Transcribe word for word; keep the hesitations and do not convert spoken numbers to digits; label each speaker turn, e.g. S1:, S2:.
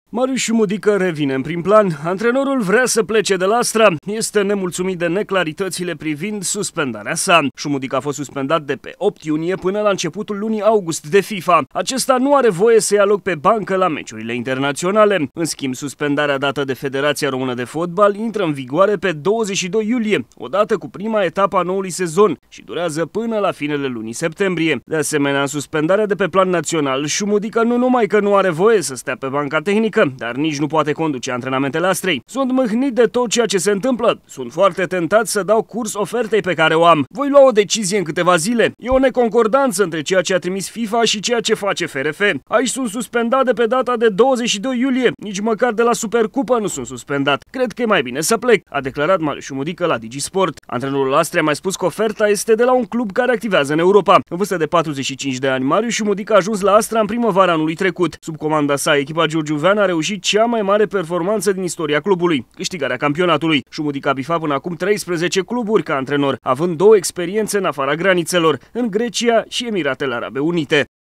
S1: Marius Șumudică revine în prim plan. Antrenorul vrea să plece de la Astra. Este nemulțumit de neclaritățile privind suspendarea sa. Șumudică a fost suspendat de pe opt iunie până la începutul lunii august de FIFA. Acesta nu are voie să ia loc pe bancă la meciurile internaționale. În schimb, suspendarea dată de Federația Română de Fotbal intră în vigoare pe douăzeci și doi iulie, odată cu prima etapă a noului sezon și durează până la finele lunii septembrie. De asemenea, în suspendarea de pe plan național, Șumudică nu numai că nu are voie să stea pe banca tehnică, dar nici nu poate conduce antrenamentele Astrei. Sunt mâhnit de tot ceea ce se întâmplă. Sunt foarte tentat să dau curs ofertei pe care o am. Voi lua o decizie în câteva zile. E o neconcordanță între ceea ce a trimis FIFA și ceea ce face F R F. Aici sunt suspendat de pe data de douăzeci și doi iulie. Nici măcar de la Supercupă nu sunt suspendat. Cred că e mai bine să plec, a declarat Marius Șumudică la DigiSport. Antrenorul Astrei a mai spus că oferta este de la un club care activează în Europa. În vârstă de patruzeci și cinci de ani, Marius Șumudică a ajuns la Astra în primăvara anului trecut. Sub comanda sa, echipa giurgiuveană a reușit cea mai mare performanță din istoria clubului, câștigarea campionatului. Șumudică a bifat până acum treisprezece cluburi ca antrenor, având două experiențe în afara granițelor, în Grecia și Emiratele Arabe Unite.